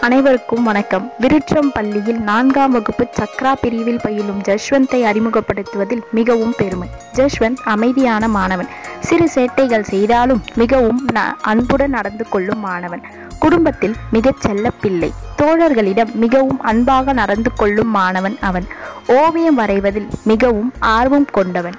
அனைவருக்கும் வணக்கம். விருட்சம் பள்ளியில் 4ஆம் வகுப்பு சக்ரா பிரிவில் பயிலும் ஜஸ்வந்தை அறிமுகப்படுத்துவதில் மிகவும் பெருமை. ஜஸ்வந்த் அமைதியான மாணவன். சிறு சேட்டைகள் செய்தாலும் மிகவும் அன்புடன் நடந்து கொள்ளும் மாணவன். குடும்பத்தில் மிகச் செல்ல பிள்ளை. தோழர்களிடம் மிகவும் அன்பாக நடந்து கொள்ளும் மாணவன் அவன். ஓவியம் வரைவதில் மிகவும் ஆர்வம் கொண்டவன்.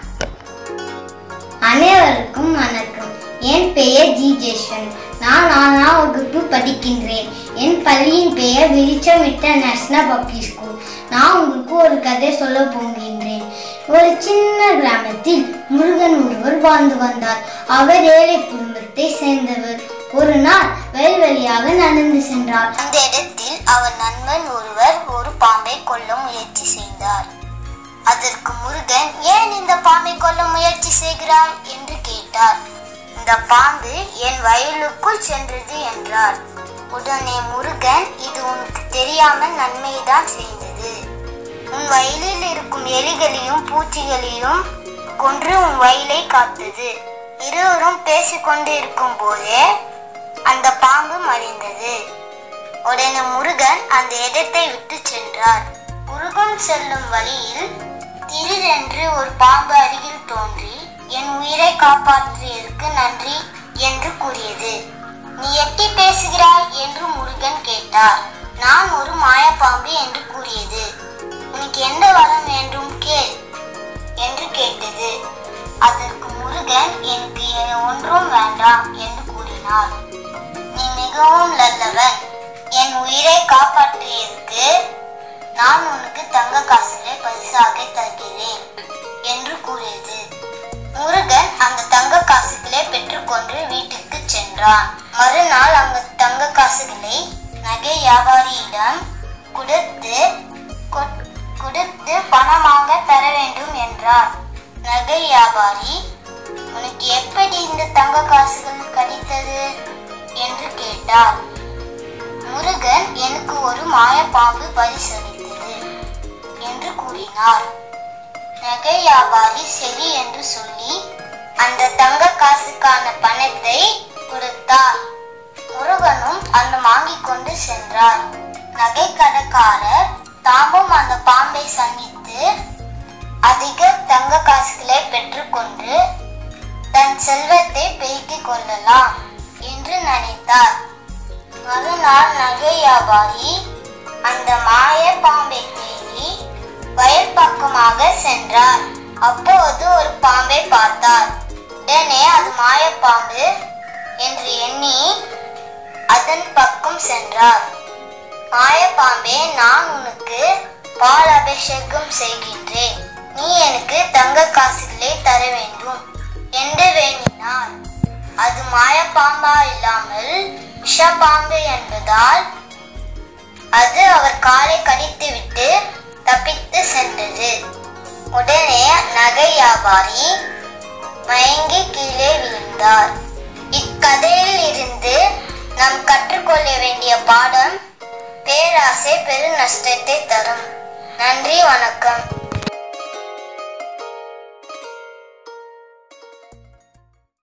அனைவருக்கும் வணக்கம். என் பெயர் ஜி ஜஸ்வந்த். நான் 4ஆம் வகுப்பு படிக்கின்றேன். என் பள்ளியின் பெயர் விருட்சம் இன்டர்நேஷனல் பப்ளிக் ஸ்கூல். நான் உங்களுக்கு ஒரு கதை சொல்ல போகின்றேன். ஒரு சின்ன கிராமத்தில் முருகன் ஒருவர் வாழ்ந்து வந்தார். அவர் ஏழை குடும்பத்தை சேர்ந்தவர். ஒரு நாள் வயல்வெளியாக நடந்து சென்றார். அந்த இடத்தில் அவர் நண்பன் ஒருவர் ஒரு பாம்பை கொல்ல முயற்சி செய்தார். அதற்கு முருகன், ஏன் இந்த பாம்பை கொல்ல முயற்சி செய்கிறாய் என்று கேட்டார். இந்த பாம்பு என் வயலுக்குள் சென்றது என்றார். உடனே முருகன், இது உனக்கு தெரியாமல் நன்மைதான் செய்தது. உன் வயலில் இருக்கும் எலிகளையும் பூச்சிகளையும் கொன்று உன் வயலை காத்தது. இருவரும் பேசிக்கொண்டு இருக்கும் போதே அந்த பாம்பு மறைந்தது. உடனே முருகன் அந்த இடத்தை விட்டு சென்றார். முருகன் செல்லும் வழியில் திடீரென்று ஒரு பாம்பு அருகில் தோன்றி, என் உயிரை காப்பாற்றியதற்கு நன்றி என்று கூறியது. நீ எட்டி பேசுகிறாய் என்று முருகன் கேட்டார். நான் ஒரு மாய பாம்பு என்று கூறியது. உனக்கு எந்த வரம் வேண்டும் கேள் என்று கேட்டது. அதற்கு முருகன், எனக்கு ஒன்றும் வேண்டாம் என்று கூறினார். நீ மிகவும் நல்லவன். என் உயிரை காப்பாற்றியதற்கு நான் உனக்கு தங்க காசுகளை பரிசாக தருகிறேன் என்று கூறியது. முருகன் அந்த தங்க காசுகளை பெற்றுக்கொண்டு வீட்டுக்கு சென்றான். மறுநாள் அந்த தங்க காசுகளை நகை வியாபாரியிடம் கொடுத்து பணமாக தர வேண்டும் என்றார். நகை வியாபாரி, உனக்கு எப்படி இந்த தங்க காசுகள் கிடைத்தது என்று கேட்டார். முருகன், எனக்கு ஒரு மாய பாம்பு பரிசளித்தது என்று கூறினார். நகை வியாபாரி சரி என்று சொல்லி அந்த தங்க காசுக்கான பணத்தை கொடுத்தார். முருகனும் அந்த வாங்கிக் கொண்டு சென்றார். நகை கடைக்காரர் தாமும் அந்த பாம்பை சந்தித்து அதிக தங்க காசுகளை பெற்றுக்கொண்டு தன் செல்வத்தை பெருக்கிக் கொள்ளலாம் என்று நினைத்தார். மறுநாள் நகை வியாபாரி அந்த மாய பாம்பை தேடி வயல் பக்கமாக சென்றார். அப்போது ஒரு பாம்பை பார்த்தார். உடனே அது மாய பாம்பு என்று எண்ணி அதன் பக்கம் சென்றார். மாய பாம்பே, நான் உனக்கு பால் அபிஷேகம் செய்கின்றேன். நீ எனக்கு தங்க காசுகளை தர வேண்டும் என்று வேண்டினார். அது மாய பாம்பா இல்லாமல் விஷ பாம்பு என்பதால் அது அவர் காலை கடித்துவிட்டு தப்பித்து சென்றது. உடனே நகை வியாபாரி மயங்கி கீழே விழுந்தார். இக்கதையில் இருந்து நாம் கற்றுக்கொள்ள வேண்டிய பாடம், பேராசை பெரு நஷ்டத்தை தரும். நன்றி, வணக்கம்.